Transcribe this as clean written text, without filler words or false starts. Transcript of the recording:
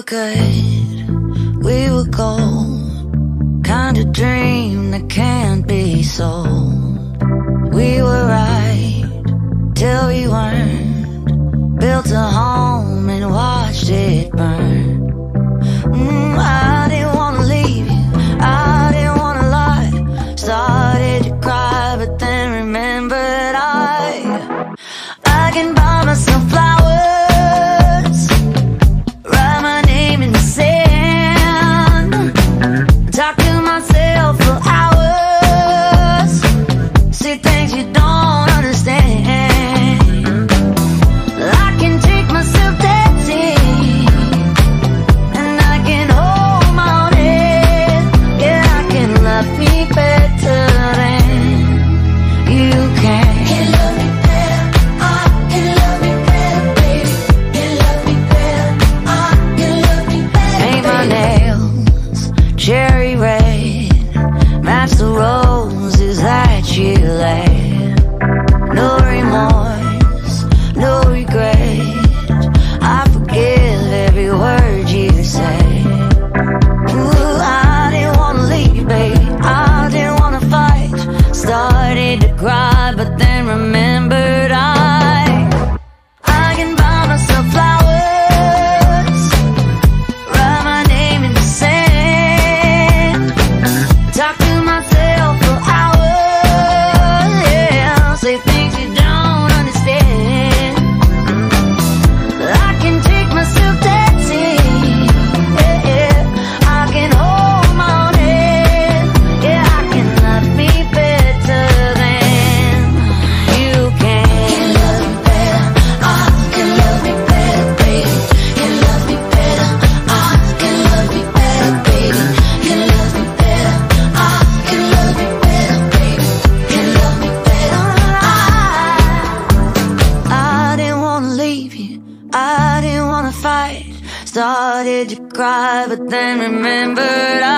good, we were gold, kind of dream that can't be sold. We were right till we weren't, built a home and watched it burn. I didn't wanna leave you, I didn't wanna lie. Started to cry, but then remembered I can buy myself flowers, write my name in the sand, talk to myself for hours, see things you don't understand. I can take myself dancing, and I can hold my own head. Yeah, I can love me better than you can. Can love me better, I can love me better, baby. Can love me better, I can love me better. Paint my nails cherry red, match the roses that you laid. No remorse, no regret, I forgive every word you say. Ooh, I didn't wanna leave, baby, I didn't wanna fight. Started to cry, but then remembered I can buy myself flowers, write my name in the sand, talk to myself for hours, yeah, say things you don't understand. I can take myself dancing, yeah, yeah. I can hold my own head, yeah, I can love me better than you can. Can love me better, I can love me better, baby. Can love me better, I can love me better, baby. Can love me better, I can love me better, baby. Can love me better, I didn't wanna leave you, I didn't wanna fight. Started to cry, but then remembered